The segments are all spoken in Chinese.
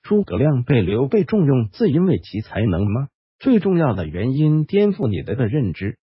诸葛亮被刘备重用，自因为其才能吗？最重要的原因颠覆你的认知。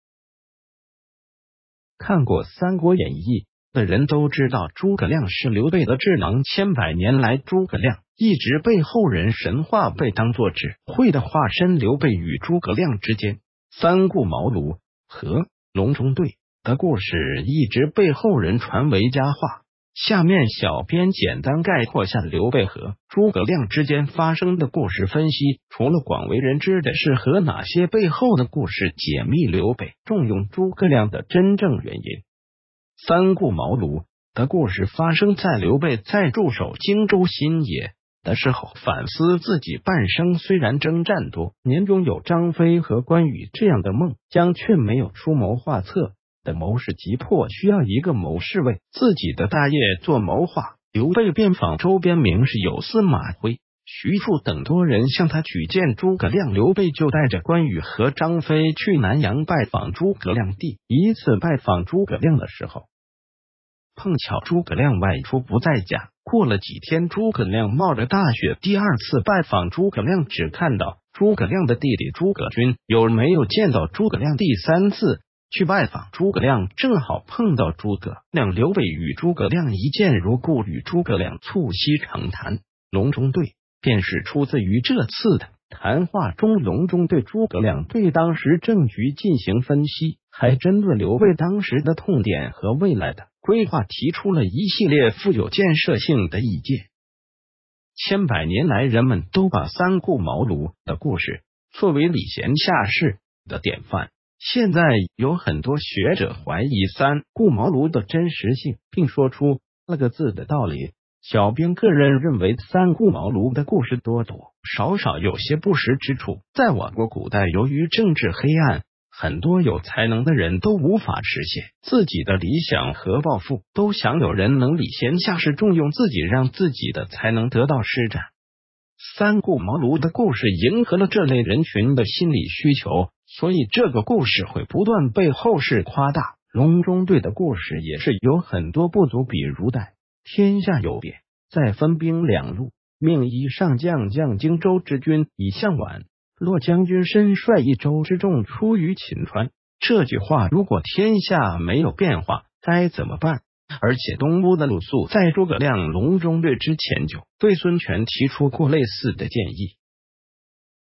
看过《三国演义》的人都知道，诸葛亮是刘备的智囊。千百年来，诸葛亮一直被后人神话，被当作智慧的化身。刘备与诸葛亮之间三顾茅庐和隆中对的故事一直被后人传为佳话。下面小编简单概括下刘备和诸葛亮之间发生的故事分析，除了广为人知的是和哪些背后的故事，解密刘备重用诸葛亮的真正原因。三顾茅庐的故事发生在刘备在驻守荆州新野的时候，反思自己半生虽然征战多年，中有张飞和关羽这样的猛将，却没有出谋划策的谋士，急迫需要一个谋士为自己的大业做谋划。刘备便访周边名士有司马徽、徐庶等多人向他举荐诸葛亮。刘备就带着关羽和张飞去南阳拜访诸葛亮。第一次拜访诸葛亮的时候，碰巧诸葛亮外出不在家。过了几天，诸葛亮冒着大雪第二次拜访诸葛亮，只看到诸葛亮的弟弟诸葛均，有没有见到诸葛亮。第三次去拜访诸葛亮，正好碰到诸葛亮。刘备与诸葛亮一见如故，与诸葛亮促膝长谈。隆中对便是出自于这次的谈话中。隆中对诸葛亮对当时政局进行分析，还针对刘备当时的痛点和未来的规划提出了一系列富有建设性的意见。千百年来，人们都把三顾茅庐的故事作为礼贤下士的典范。现在有很多学者怀疑三顾茅庐的真实性，并说出4个字的道理。小编个人认为，三顾茅庐的故事多多少少有些不实之处。在我国古代，由于政治黑暗，很多有才能的人都无法实现自己的理想和抱负，都想有人能礼贤下士，重用自己，让自己的才能得到施展。三顾茅庐的故事迎合了这类人群的心理需求，所以这个故事会不断被后世夸大。隆中对的故事也是有很多不足，比如代天下有变，再分兵两路，命一上将将荆州之军以向晚，骆将军身率一州之众出于秦川。这句话如果天下没有变化，该怎么办？而且东吴的鲁肃在诸葛亮隆中对之前就对孙权提出过类似的建议。